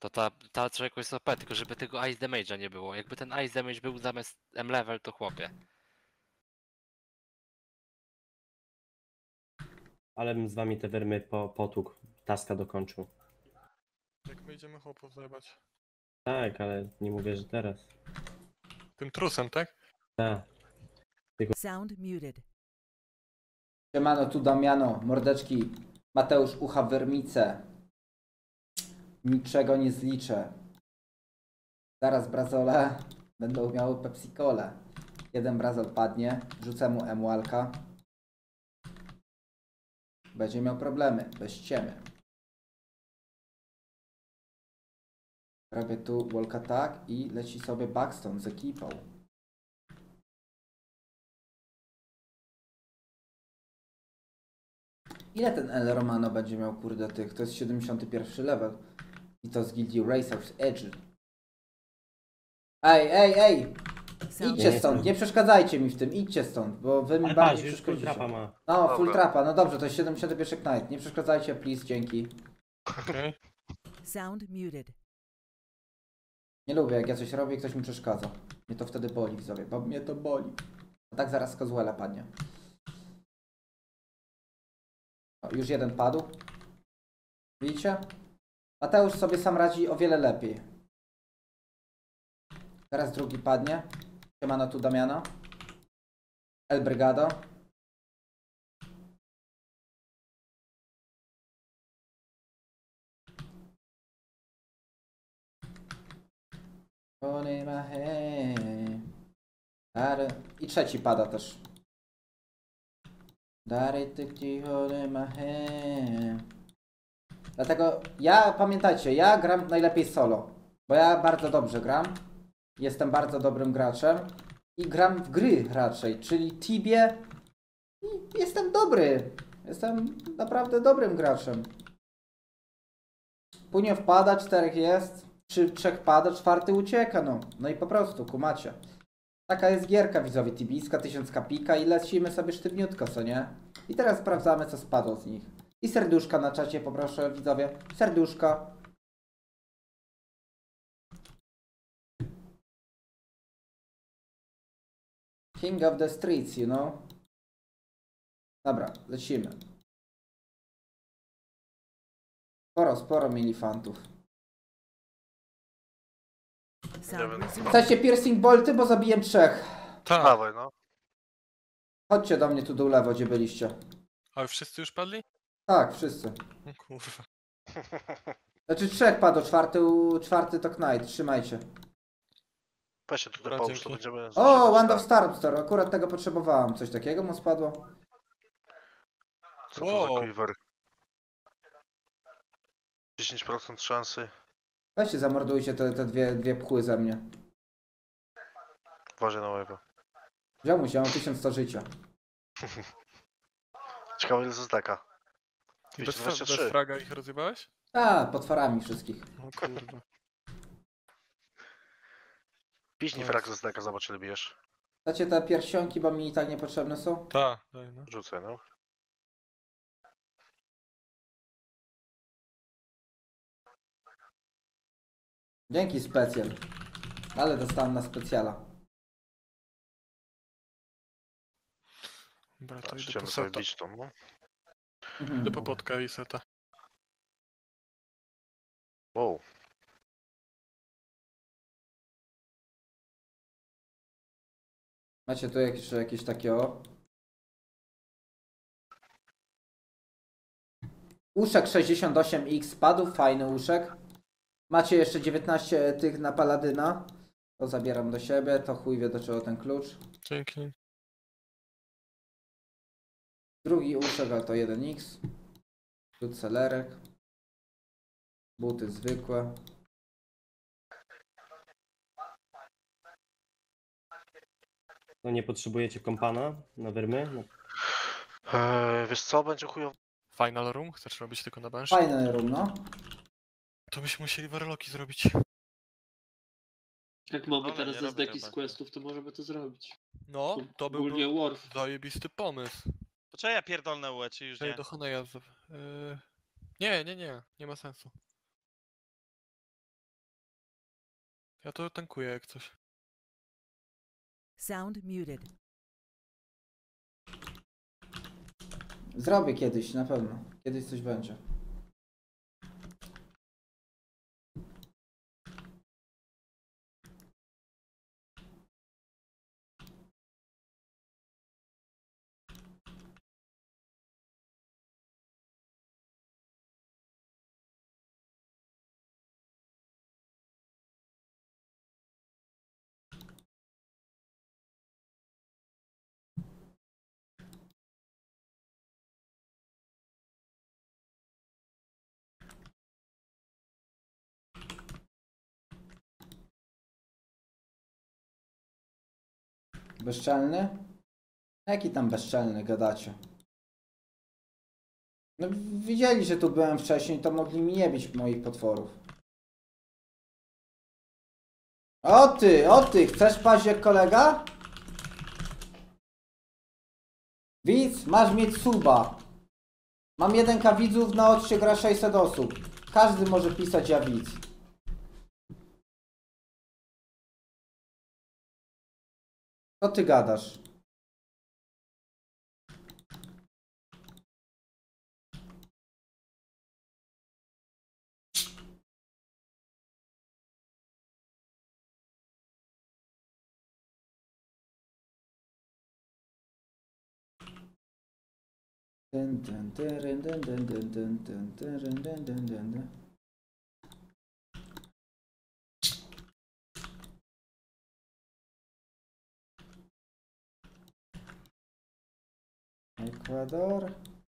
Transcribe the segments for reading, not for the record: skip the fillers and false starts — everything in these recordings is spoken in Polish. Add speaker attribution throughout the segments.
Speaker 1: To ta człowieku jest OP, tylko żeby tego Ice Damage'a nie było. Jakby ten Ice Damage był zamiast M-level, to chłopie.
Speaker 2: Ale bym z wami te wyrmy potłukł. Taska dokończył.
Speaker 3: Jak my idziemy chłopów zajebać.
Speaker 2: Tak, ale nie mówię, że teraz.
Speaker 3: Tym trusem, tak?
Speaker 2: Tak.
Speaker 4: Sound muted.
Speaker 5: Siemano, tu Damiano, mordeczki, Mateusz Ucha Wermice. Niczego nie zliczę. Zaraz brazole będą miały Pepsi-Colę. Jeden brazol padnie, rzucę mu emualka. Będzie miał problemy, bez ściemy. Robię tu walk attack i leci sobie Buxton z ekipą. Ile ten El Romano będzie miał, kurde, tych? To jest 71 level. I to z gildii Racers Edge. Ej!
Speaker 4: Sound
Speaker 5: Idźcie
Speaker 2: Nie,
Speaker 5: stąd,
Speaker 2: nie.
Speaker 5: nie przeszkadzajcie mi w tym, idźcie stąd, bo wy mi
Speaker 2: Ale patrz,
Speaker 5: bardziej
Speaker 2: już full
Speaker 5: przeszkodzicie.
Speaker 2: trapa ma.
Speaker 5: No, full
Speaker 6: Dobra.
Speaker 5: trapa, no dobrze, to jest 71 Knight. Nie przeszkadzajcie, please, dzięki.
Speaker 3: Okej.
Speaker 4: Sound muted.
Speaker 5: Nie lubię, jak ja coś robię i ktoś mi przeszkadza. Mnie to wtedy boli, widzowie, bo mnie to boli. A tak zaraz Kozłela padnie. O, już jeden padł. Widzicie? Mateusz sobie sam radzi o wiele lepiej. Teraz drugi padnie. Siemano tu Damiano. El Brigado. I trzeci pada też. Dlatego ja, pamiętajcie, ja gram najlepiej solo. Bo ja bardzo dobrze gram. Jestem bardzo dobrym graczem. I gram w gry raczej, czyli Tibie. I jestem dobry. Jestem naprawdę dobrym graczem. Później wpada, 4 jest. 3 pada, 4 ucieka, no. No i po prostu, kumacie. Taka jest gierka, widzowie, tibijska, 1000 kapika i lecimy sobie sztywniutko, co nie? I teraz sprawdzamy, co spadło z nich. I serduszka na czacie, poproszę, widzowie. Serduszka. King of the streets, you know? Dobra, lecimy. Sporo mieli fantów.
Speaker 4: Sound resumed.
Speaker 5: Chcecie piercing bolty, bo zabiję 3.
Speaker 3: Tak.
Speaker 6: Dawaj, no.
Speaker 5: Chodźcie do mnie tu do lewo, gdzie byliście.
Speaker 3: A wszyscy już padli?
Speaker 5: Tak, wszyscy.
Speaker 3: O kurwa.
Speaker 5: Znaczy 3 padło, 4 to Knight, trzymajcie.
Speaker 6: Weź się tutaj
Speaker 3: Dobra,
Speaker 6: połóż, to
Speaker 3: dzięki.
Speaker 6: będziemy...
Speaker 5: O, Wand of
Speaker 6: tak.
Speaker 5: Stormstorm, akurat tego potrzebowałem. Coś takiego mu spadło?
Speaker 6: Co to
Speaker 3: Wow.
Speaker 6: za quiver? 10% szansy.
Speaker 5: Weźcie, zamordujcie te dwie pchły ze mnie.
Speaker 6: Uważaj na łebo.
Speaker 5: Wziął mu się, mam 1100 życia.
Speaker 6: Ciekawe ile zostaka.
Speaker 3: Bez
Speaker 6: 223.
Speaker 3: fraga ich rozjebałeś?
Speaker 5: A, potworami wszystkich.
Speaker 3: O kurwa.
Speaker 6: Piśnij frak zostaka, zobacz ile bijesz.
Speaker 5: Dacie te pierścionki, bo mi i tak niepotrzebne są?
Speaker 3: Tak, daj no.
Speaker 6: Rzucę, no.
Speaker 5: Dzięki specjal. Ale dostałem na specjala.
Speaker 3: Dobra, to
Speaker 6: Tak,
Speaker 3: idę
Speaker 6: chciałem
Speaker 3: po
Speaker 6: sobie
Speaker 3: seta.
Speaker 6: bić tą, no.
Speaker 5: Mhm.
Speaker 3: Idę po potka i seta.
Speaker 6: Wow.
Speaker 5: Macie tu jakieś takie o. Uszek 68X spadł, fajny uszek. Macie jeszcze 19 tych na paladyna. To zabieram do siebie, to chuj wie do czego ten klucz.
Speaker 3: Dzięki.
Speaker 5: Drugi uszek, ale to 1X. Tu celerek. Buty zwykłe.
Speaker 2: No nie potrzebujecie kompana na wyrmy? No,
Speaker 6: Wiesz co, będzie chujowo.
Speaker 3: Final room? Chcesz robić tylko na bench?
Speaker 5: Fajny room, no.
Speaker 3: To byśmy musieli warlocki zrobić.
Speaker 7: Jak mamy
Speaker 3: Ale
Speaker 7: teraz
Speaker 3: nie
Speaker 7: ze
Speaker 3: robię
Speaker 7: zdeki z
Speaker 3: tego.
Speaker 7: questów, to możemy to zrobić.
Speaker 3: No, to
Speaker 7: Ogólnie
Speaker 3: byłby
Speaker 7: Worf.
Speaker 3: zajebisty pomysł.
Speaker 8: Poczekaj, ja pierdolnę UE, czy już
Speaker 3: Czyli
Speaker 8: nie?
Speaker 3: do Honeja. Nie ma sensu. Ja to tankuję jak coś.
Speaker 4: Sound muted.
Speaker 5: Zrobię kiedyś, na pewno. Kiedyś coś będzie. Bezczelny? Jaki tam bezczelny gadacie? No widzieli, że tu byłem wcześniej, to mogli mi nie bić moich potworów. O ty, chcesz paść jak kolega? Widz, masz mieć suba. Mam 1K widzów, na odcie gra 600 osób. Każdy może pisać ja widz. Co ty gadasz? Ekwador.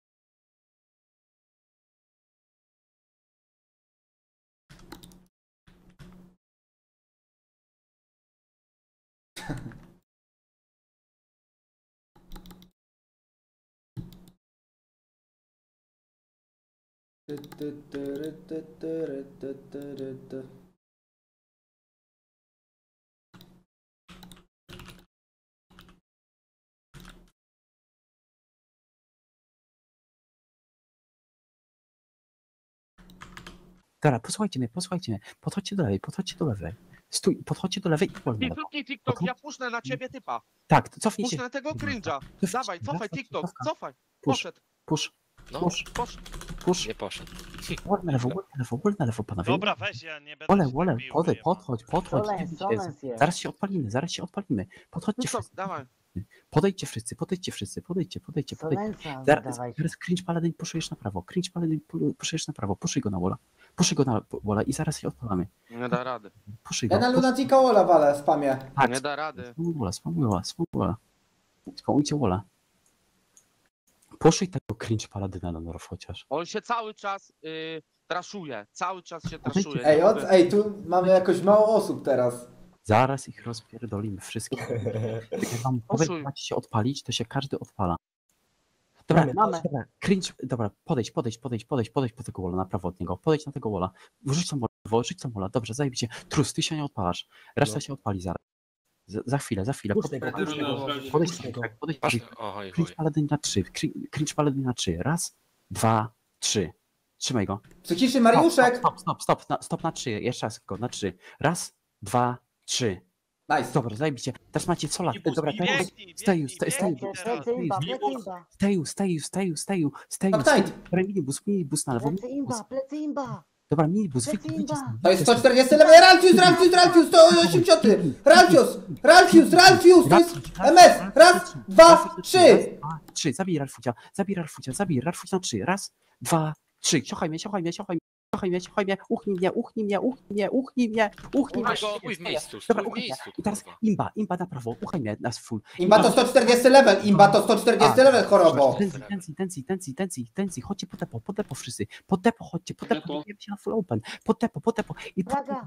Speaker 7: Dobra, posłuchajcie mnie. Podchodźcie do lewej. Stój, podchodźcie do lewej i wolno.
Speaker 9: Cofnij TikTok, ja puszczę na ciebie typa.
Speaker 7: Tak, cofnij
Speaker 9: Puszczę
Speaker 7: się.
Speaker 9: na tego cringe'a.
Speaker 7: Cofnij
Speaker 9: Dawaj,
Speaker 7: się,
Speaker 9: cofaj
Speaker 7: raz,
Speaker 9: TikTok,
Speaker 7: cofka.
Speaker 9: cofaj.
Speaker 7: Push.
Speaker 9: Poszedł,
Speaker 1: No,
Speaker 7: Push.
Speaker 1: nie poszedł.
Speaker 7: Wol na lewo, panowie.
Speaker 8: Dobra, weź, ja nie będę się
Speaker 7: Wolę,
Speaker 8: tak bił,
Speaker 7: podchodź. Zaraz się odpalimy. Podchodźcie
Speaker 9: TikTok,
Speaker 7: wszyscy.
Speaker 9: dawaj.
Speaker 7: Podejdźcie wszyscy. Teraz cringe paladin puszujesz na prawo. Puszuj go na walla i zaraz się odpalamy.
Speaker 9: Nie da rady.
Speaker 7: Puszuj go.
Speaker 5: Ja na Lunatica Walla walę, spamie.
Speaker 7: Tak,
Speaker 9: Nie da rady.
Speaker 7: Spamuj walla. Spamujcie walla. Puszuj tego cringe paladyna na norw chociaż.
Speaker 9: On się cały czas traszuje. Cały czas się
Speaker 7: Podejdźcie.
Speaker 9: traszuje.
Speaker 5: Ej, tu mamy jakoś mało osób teraz.
Speaker 7: Zaraz ich rozpierdolimy wszystkich. Jak wam powiem,
Speaker 9: Poszuj.
Speaker 7: macie się odpalić, to się każdy odpala. Dobra, dobra, cringe, dobra, podejdź po tego walla, na prawo od niego, podejdź na tego walla, rzuć tam walla, dobrze, zajebiście. Trus, ty się nie odpalasz, reszta się odpali zaraz. Za chwilę. Podejdź, cringe paladin na 3, cringe paladin na 3, raz, 2, 3, trzymaj go.
Speaker 5: Psychiczny Mariuszek!
Speaker 7: Stop na 3, jeszcze raz go, na 3, raz, 2, 3.
Speaker 5: Nice.
Speaker 7: Dobra, zajebiście. Teraz macie co lat. Dobra,
Speaker 8: Biegnij,
Speaker 7: stay you.
Speaker 5: Uptight.
Speaker 7: Minibus na lewo. Dobra, minibus, wyjdźcie stąd.
Speaker 5: To jest 140 level. Ralfius, 180. Ralfius, to jest MS. Raz, dwa, trzy.
Speaker 7: 3, zabij Ralfucia na 3, raz, 2, 3. Ciachaj mnie. Uchnij mnie.
Speaker 1: Stój w miejscu,
Speaker 7: Dobra,
Speaker 1: stój w
Speaker 7: uchnij mnie.
Speaker 1: miejscu,
Speaker 7: I teraz
Speaker 1: kurwa.
Speaker 7: imba na prawo, uchaj mnie na full.
Speaker 5: Imba to 140 level, chorobo.
Speaker 7: Tenzi, chodźcie po depo wszyscy. Po depo chodźcie, bijemy się na full open. Po depo. I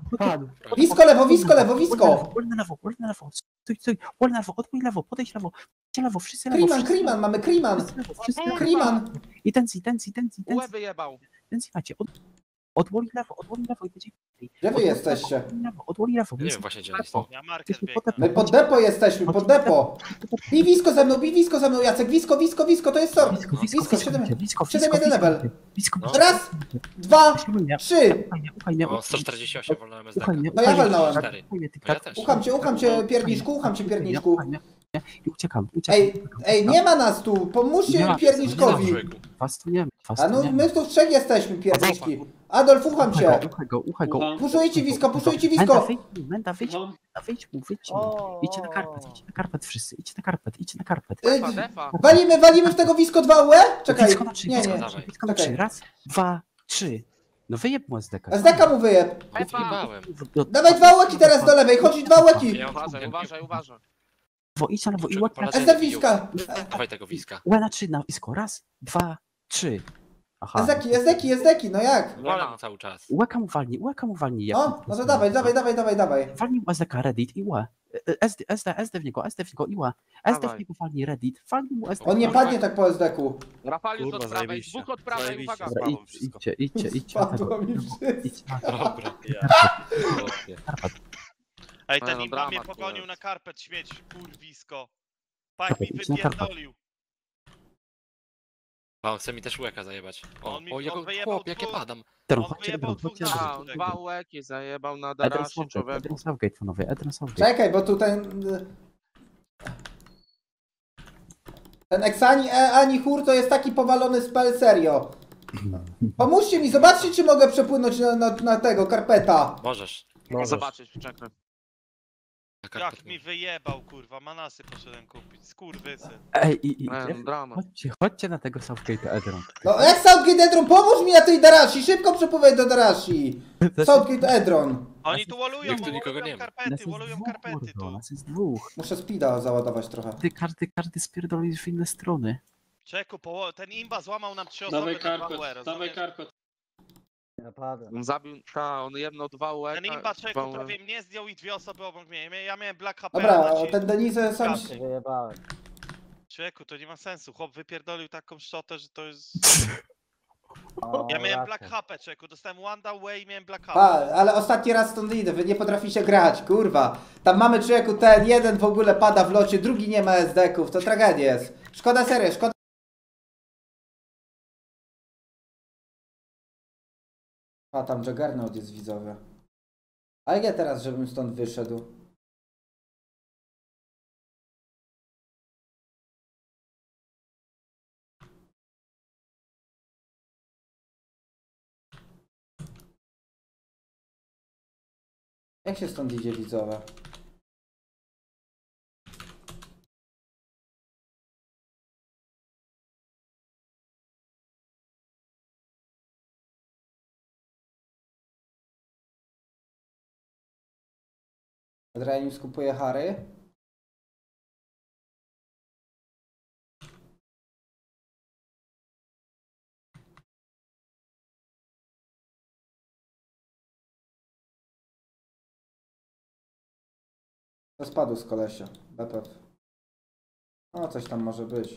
Speaker 5: Wisko.
Speaker 7: Wol na lewo. Stój, wol na lewo, odbój lewo, podejdź lewo. Wszyscy lewo.
Speaker 5: Kriman, mamy Kriman.
Speaker 7: Wszyscy lewo.
Speaker 5: Kriman.
Speaker 7: I Tenzi.
Speaker 9: Łeby jebał.
Speaker 7: Tenzi macie. Od woli lewo i będzie...
Speaker 5: Gdzie wy jesteście?
Speaker 7: Od woli lewo.
Speaker 1: Nie wiem właśnie, gdzie oni są.
Speaker 8: Ja market
Speaker 7: Jesteśmy
Speaker 8: biegnę.
Speaker 5: My pod depo jesteśmy, pod depo. Bij wisko ze mną, Jacek, wisko, to jest sor. Wisko, 7-1 level. Raz, dwa, trzy.
Speaker 1: O, 148 wolno MSD.
Speaker 5: No ja walnąłem.
Speaker 1: 4. No ja też.
Speaker 5: Ucham cię, pierniczku.
Speaker 7: I uciekam.
Speaker 5: Ej, nie ma nas tu, pomóżcie mi pierniczkowi.
Speaker 7: Fastujemy.
Speaker 5: A no my tu w trzech jesteśmy, pierniczki. Adolf, ucham cię.
Speaker 7: Uchaj go.
Speaker 5: Puszujcie wisko.
Speaker 7: Menda, wyjdź mu. Idźcie na karpet wszyscy, idźcie na karpet.
Speaker 9: Defa.
Speaker 5: Walimy w tego wisko 2 UE? Czekaj,
Speaker 7: Wisko na 3,
Speaker 5: nie.
Speaker 7: wisko na 3. Raz, 2, 3. No wyjeb mu SDK.
Speaker 5: SDK mu wyjeb.
Speaker 1: Wyjebałem.
Speaker 5: Dawaj 2 łeki teraz do lewej, chodź 2 łeki.
Speaker 1: Ja
Speaker 9: Uważaj.
Speaker 7: Idź na lewo i łeb na
Speaker 5: SD wiska.
Speaker 1: Dawaj tego wiska.
Speaker 7: Łe na 3 na wisko. Raz, 2, 3. Aha.
Speaker 5: SDki, no jak?
Speaker 1: Wolę cały czas.
Speaker 7: Łeka mu walnij. jak-
Speaker 5: O, no to dawaj.
Speaker 7: Walnij mu SDK, Reddit i łe. SD w niego i łe. SD w
Speaker 9: Dawaj.
Speaker 7: niego walnij Reddit. Walnij mu SDK.
Speaker 5: On nie padnie tak po SDku.
Speaker 9: Rafaliusz od prawej, dwóch od prawej, uwaga.
Speaker 7: Dobra, idźcie na tego.
Speaker 5: Spadło mi wszystko.
Speaker 7: Idźcie na
Speaker 1: Dobra.
Speaker 7: karpet.
Speaker 8: Ej, ten
Speaker 9: No,
Speaker 8: imba mnie
Speaker 9: dramat to
Speaker 8: pogonił
Speaker 9: jest.
Speaker 8: na karpet, śmieć, kurwisko. Pak mi
Speaker 7: Idź na karpet.
Speaker 8: wypierdolił.
Speaker 1: A on chce mi też łeka zajebać.
Speaker 8: On mi-
Speaker 1: O,
Speaker 8: on
Speaker 1: jako
Speaker 8: wyjebał
Speaker 1: chłop, jak ja
Speaker 8: dwóch.
Speaker 1: padam.
Speaker 7: Teraz
Speaker 8: On
Speaker 7: chodźcie
Speaker 8: wyjebał
Speaker 7: Edron, chodźcie
Speaker 8: dwóch
Speaker 7: Edron.
Speaker 8: na-
Speaker 9: A, on dwa łeki zajebał na
Speaker 7: Edron
Speaker 9: darasie,
Speaker 7: Southgate,
Speaker 9: człowieku.
Speaker 7: Edron Southgate, panowie, Edron Southgate.
Speaker 5: Czekaj, bo tutaj... Ten Exani Ani Hur to jest taki powalony spell, serio. Pomóżcie mi, zobaczcie czy mogę przepłynąć na tego, karpeta.
Speaker 1: Możesz.
Speaker 9: Zobaczyć, czekaj.
Speaker 1: Na karpet
Speaker 8: Jak mi wyjebał, kurwa, manasy poszedłem kupić, skurwysy.
Speaker 7: Ej,
Speaker 9: Drama.
Speaker 7: chodźcie na tego Southgate'a, Edron.
Speaker 5: No jak Southgate Edron, pomóż mi na tej Darashi, szybko przepływaj do Darashi. Southgate Edron.
Speaker 8: Oni tu wolują,
Speaker 1: tu nikogo nie ma.
Speaker 8: wolują karpety tu.
Speaker 7: Nas jest dwóch.
Speaker 5: Muszę speeda załadować trochę.
Speaker 7: Każdy spierdolił w inne strony.
Speaker 8: Czeku, ten imba złamał nam 3 osoby na 2 UR, rozumiesz?
Speaker 9: On zabił, on jedno dwa łeka.
Speaker 8: Ten imba Czeku
Speaker 9: dwa
Speaker 8: prawie mnie zdjął i 2 osoby obok mnie. Ja miałem Black HP.
Speaker 5: Dobra, ten Denise sam...
Speaker 8: Czeku, to nie ma sensu. Chłop wypierdolił taką szczotę, że to jest... Ja miałem Black HP, Czeku. Dostałem one down way i miałem Black HP.
Speaker 5: Ale ostatni raz stąd idę, wy nie potraficie grać, kurwa. Tam mamy człowieku, ten jeden w ogóle pada w locie, drugi nie ma SD-ków, to tragedia jest. Szkoda serio, szkoda. A tam Juggernaut jest widzowie. A jak ja teraz, żebym stąd wyszedł? Jak się stąd idzie widzowie? Adrianim skupuje Harry. To spadł z kolesia. BPF. No coś tam może być.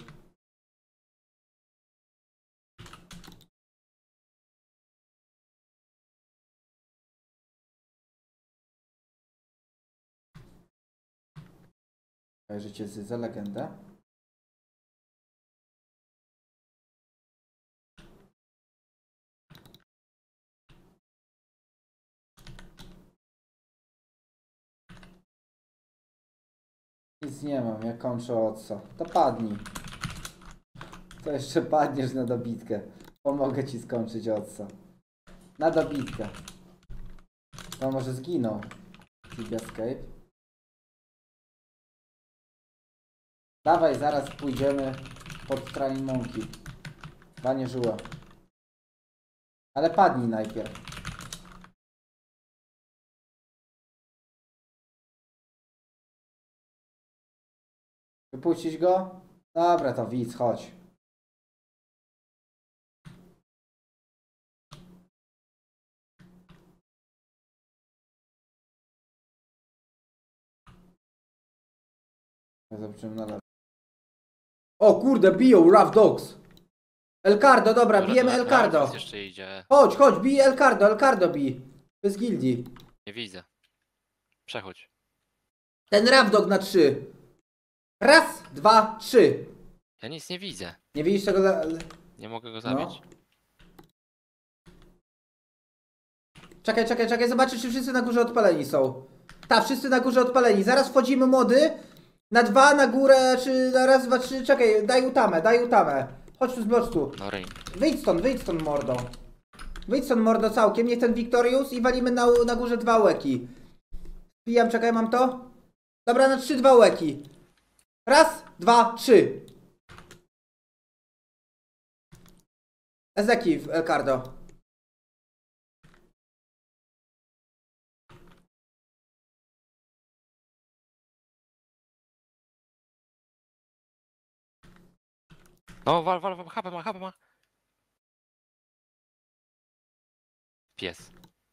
Speaker 5: Kojarzycie za legendę? Nic nie mam, ja kończę odsa. To padnij. To jeszcze padniesz na dobitkę. Pomogę ci skończyć odsa. Na dobitkę. To może zginął. Big Escape. Dawaj, zaraz pójdziemy pod Train Monkey. Panie żyła. Ale padnij najpierw. Wypuścić go? Dobra, to widz, chodź. Zobaczymy na lewo. O kurde, biją Rough Dogs. Elcardo, dobra,
Speaker 1: Dobra,
Speaker 5: bijemy
Speaker 1: to
Speaker 5: Elcardo.
Speaker 1: Alphys jeszcze idzie.
Speaker 5: Chodź, chodź, bij Elcardo bij. Bez gildii.
Speaker 1: Nie widzę. Przechodź.
Speaker 5: Ten Ravdog na 3. Raz, 2, 3.
Speaker 1: Ja nic nie widzę.
Speaker 5: Nie widzisz tego...
Speaker 1: Nie mogę go
Speaker 5: No.
Speaker 1: zabić.
Speaker 5: Czekaj, zobaczę, czy wszyscy na górze odpaleni są. Tak, wszyscy na górze odpaleni. Zaraz wchodzimy młody. Na 2, na górę, czy na raz, 2, 3. Czekaj, daj utamę. Chodź tu, zblocz tu.
Speaker 1: No ring.
Speaker 5: Wyjdź stąd, mordo. Wyjdź stąd, mordo, całkiem. Niech ten Victorious i walimy na górze 2 łeki. Wbijam, czekaj, mam to? Dobra, na 3 2 łeki. Raz, 2, 3. Ezeki w Elcardo.
Speaker 1: No, wal, HP ma. Pies.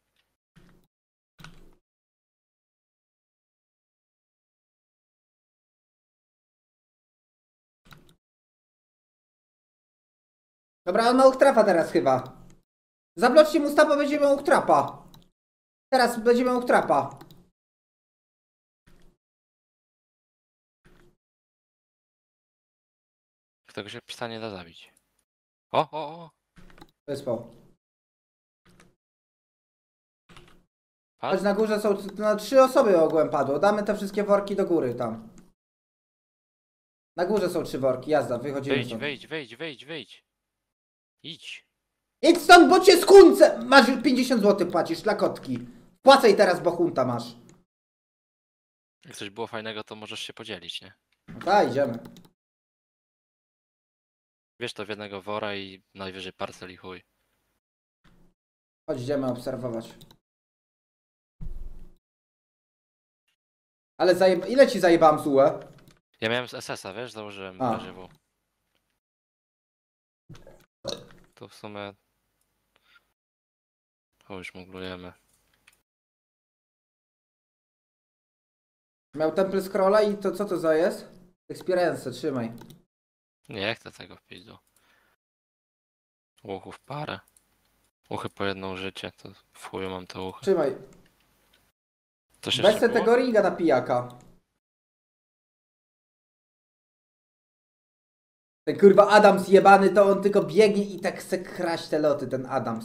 Speaker 5: Dobra, on ma uchtrapa teraz chyba. Zabloczcie mu stapa, będziemy miał uchtrapa. Teraz będziemy miał uchtrapa.
Speaker 1: Kto go się przestanie da zabić. O.
Speaker 5: Wyspał.
Speaker 1: Padł?
Speaker 5: Chodź, na górze są, no 3 osoby ogółem padło. Damy te wszystkie worki do góry tam. Na górze są 3 worki, jazda, wychodzimy stąd.
Speaker 1: Wejdź. Idź.
Speaker 5: Idź stąd, bo cię skunce! Masz 50 zł płacisz dla kotki. Płacaj teraz, bo hunta masz.
Speaker 1: Jak coś było fajnego, to możesz się podzielić, nie?
Speaker 5: Tak, idziemy.
Speaker 1: Wiesz to w jednego wora i najwyżej parcel i chuj.
Speaker 5: Chodź, idziemy obserwować. Ale ile ci zajebałem zułę?
Speaker 1: Ja miałem z SS-a, wiesz, założyłem w
Speaker 5: A.
Speaker 1: razie W. To w sumie... O, już muglujemy.
Speaker 5: Miał temple scrolla i to co to za jest? Experience, trzymaj.
Speaker 1: Nie chcę tego w pizdu. Uchów parę. Uchy po jedno życie, to w chuju mam te uchy.
Speaker 5: Trzymaj.
Speaker 1: Coś
Speaker 5: Weź
Speaker 1: jeszcze
Speaker 5: se
Speaker 1: było?
Speaker 5: tego ringa na pijaka. Ten kurwa Adams jebany, to on tylko biegnie i tak se kraść te loty, ten Adams.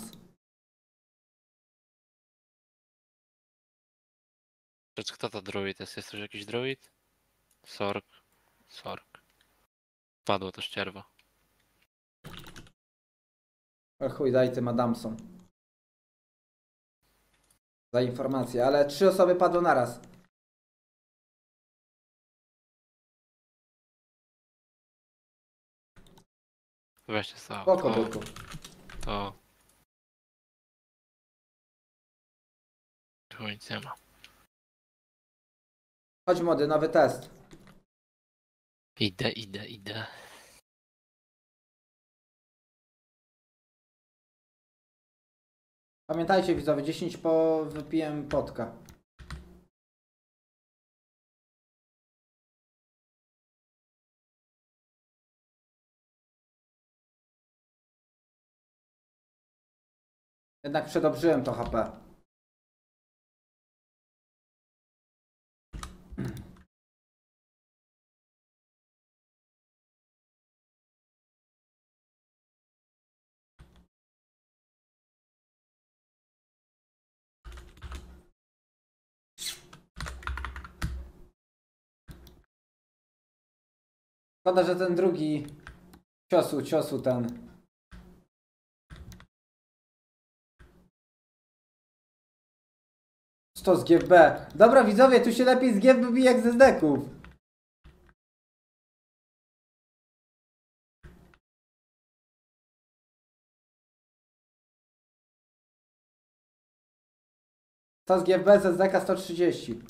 Speaker 1: Kto to druid jest? Jest to jakiś druid? Sork. Padło to ścierwo.
Speaker 5: O chuj, daj tym Adamsom. Za informację, ale 3 osoby padło naraz.
Speaker 1: Weźcie sobie.
Speaker 5: Spoko, byku.
Speaker 1: To... Tu nic nie ma.
Speaker 5: Chodź młody, nowy test.
Speaker 1: Idę.
Speaker 5: Pamiętajcie widzowie, 10 po wypiłem potka. Jednak przedobrzyłem to HP. Szkoda, że ten drugi ciosu ten. Z GFB. Dobra widzowie, tu się lepiej z GFB bije jak ze zdeków. To z GFB ze zdeka 130.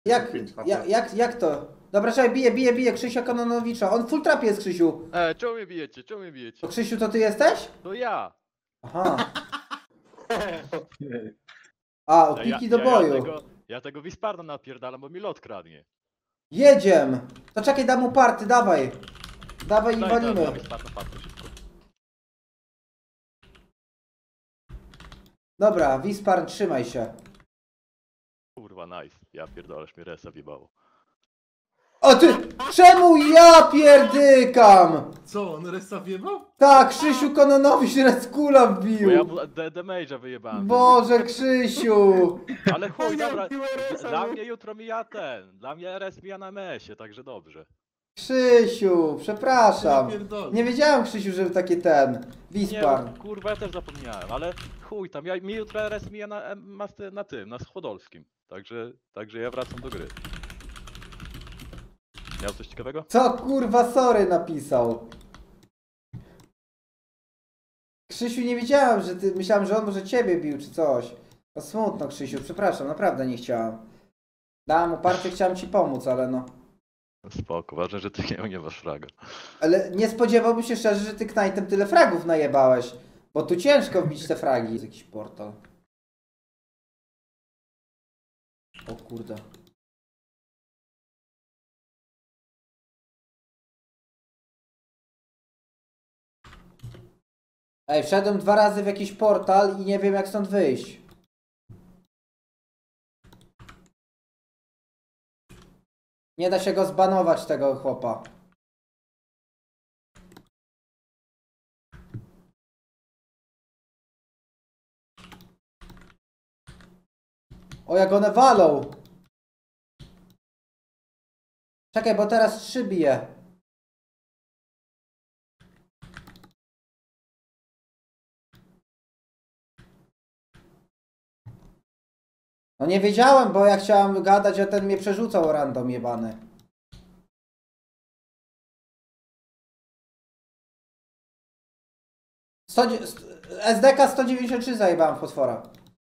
Speaker 5: Jak to? Dobra, czekaj, bije Krzysia Kononowicza. On full trap jest, Krzysiu.
Speaker 10: Czemu mnie bijecie? Czemu mnie
Speaker 5: To
Speaker 10: bijecie?
Speaker 5: Krzysiu, to ty jesteś?
Speaker 10: To ja!
Speaker 5: Aha. A, opiki do boju.
Speaker 10: Ja tego Wisparda napierdalam, bo mi lot kradnie.
Speaker 5: Jedziemy. To czekaj, dam mu party, dawaj. Dawaj i walimy.
Speaker 10: Wisparda padł szybko.
Speaker 5: Dobra, Wispar, trzymaj się.
Speaker 10: Kurwa, nice. Ja pierdolę, aż mnie resa wjebało.
Speaker 5: O ty! Czemu ja pierdykam?
Speaker 11: Co, on resta wjebał?
Speaker 5: Tak, Krzysiu Kononowicz Reskula
Speaker 10: Bo ja
Speaker 5: wbił.
Speaker 10: mu damage'a wyjebałem.
Speaker 5: Boże, Krzysiu.
Speaker 10: Ale chuj, dobra. Dla mnie jutro mija ten. Dla mnie RS mija na MS-ie, także dobrze.
Speaker 5: Krzysiu, przepraszam.
Speaker 11: Pierdolę.
Speaker 5: Nie wiedziałem, Krzysiu, że taki ten.
Speaker 10: Nie,
Speaker 5: Wispar.
Speaker 10: kurwa, ja też zapomniałem, ale chuj tam, mi jutro RS mija na tym, na Schodolskim. Także ja wracam do gry. Miał coś ciekawego?
Speaker 5: Co kurwa sorry napisał? Krzysiu, nie wiedziałem, że ty... Myślałem, że on może ciebie bił czy coś. No smutno, Krzysiu, przepraszam, naprawdę nie chciałem. Dałem mu partię, chciałem ci pomóc, ale no.
Speaker 10: Spoko, ważne, że ty nie masz fraga.
Speaker 5: Ale nie spodziewałbym się szczerze, że ty Knightem tyle fragów najebałeś. Bo tu ciężko wbić te fragi. Jest jakiś portal. O kurde. Ej, wszedłem 2 razy w jakiś portal i nie wiem jak stąd wyjść. Nie da się go zbanować, tego chłopa. O, jak one walą. Czekaj, bo teraz 3 bije. No nie wiedziałem, bo ja chciałem gadać, a ten mnie przerzucał random jebany. SDK 193 zajebałem w potwora.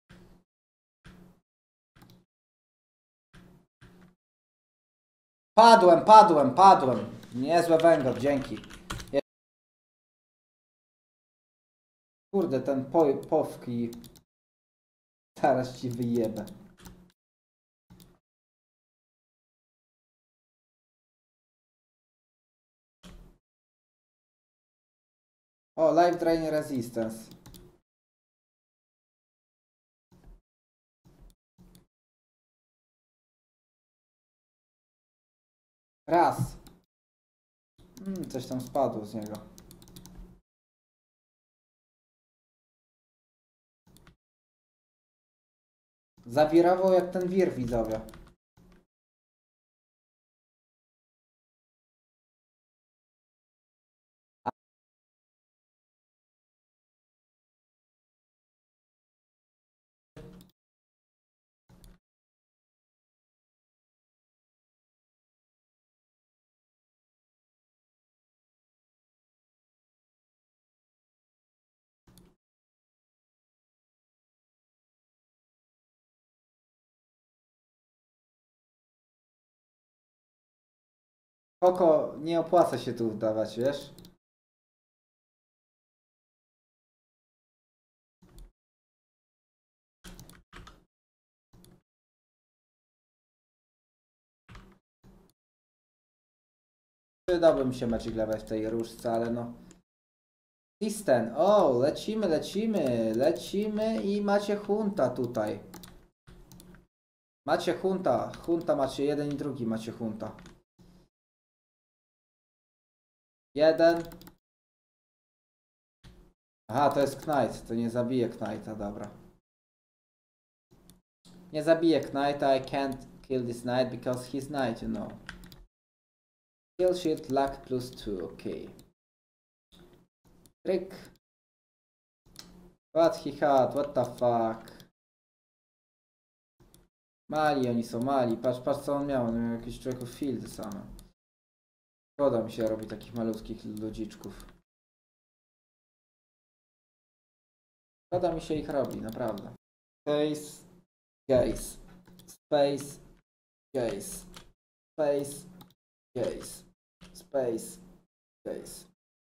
Speaker 5: Padłem. Niezłe węgor, dzięki. Kurde, ten powki. Zaraz ci wyjebę. O, Life Drain Resistance. Raz. Coś tam spadło z niego. Zawirował jak ten wir, widzowie. Koko, nie opłaca się tu wdawać, wiesz? Przydałby mi się Magic Level w tej różce, ale no. Listen, o, lecimy i macie hunta tutaj. Macie hunta macie, jeden i drugi macie hunta. Jeden. Aha, to jest Knight, to nie zabije Knighta, dobra. Nie zabije Knighta, I can't kill this Knight because he's Knight, you know. Kill shit, luck plus 2, okay. Trick. What he had, what the fuck. Mali oni są, mali, patrz co on miał jakieś człowieków fieldy same. Szkoda mi się robi takich malutkich ludziczków. Szkoda mi się ich robi, naprawdę. Space, case, space, case, space, case.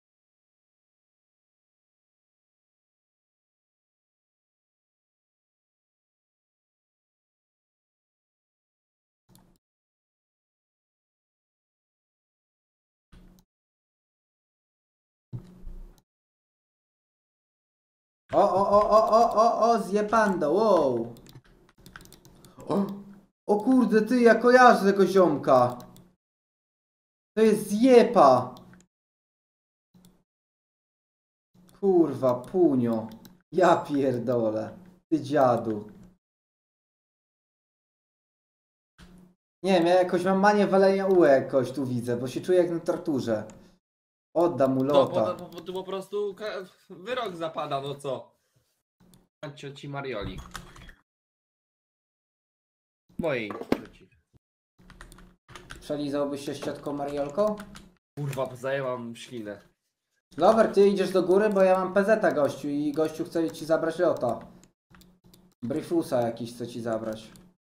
Speaker 5: O, zjebando, wow. O kurde, ty, ja kojarzę tego ziomka. To jest zjepa. Kurwa, punio. Ja pierdolę. Ty dziadu. Nie wiem, ja jakoś mam manię walenia ułek jakoś tu widzę, bo się czuję jak na torturze. Oddam mu lota.
Speaker 11: To tu po prostu wyrok zapada, no co? Cioci Marioli. Mojej cioci.
Speaker 5: Przelizałbyś się z ciotką Mariolką?
Speaker 11: Kurwa, zajęłam ślinę.
Speaker 5: Lover, ty idziesz do góry, bo ja mam PZ gościu i gościu chce ci zabrać lota. Briefusa jakiś chce ci zabrać.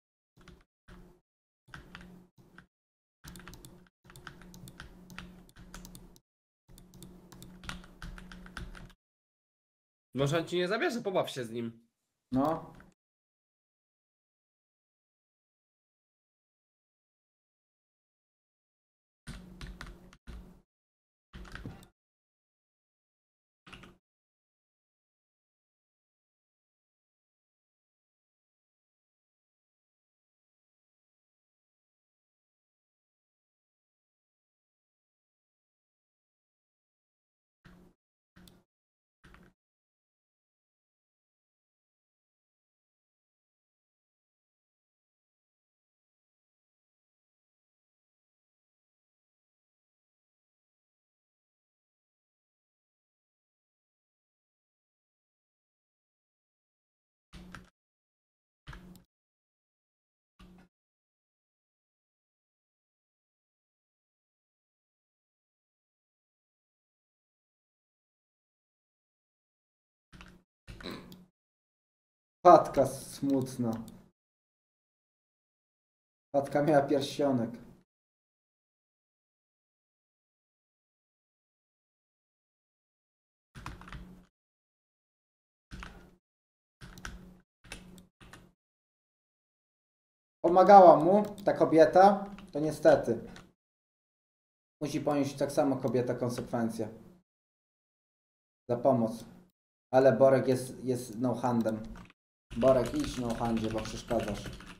Speaker 11: Może on ci nie zabierze, pobaw się z nim.
Speaker 5: No. Patka smutna. Patka miała pierścionek. Pomagała mu ta kobieta, to niestety. Musi ponieść tak samo kobieta konsekwencje. Za pomoc. Ale Borek jest no handem. Borek, idź no handzie, bo przeszkadzasz.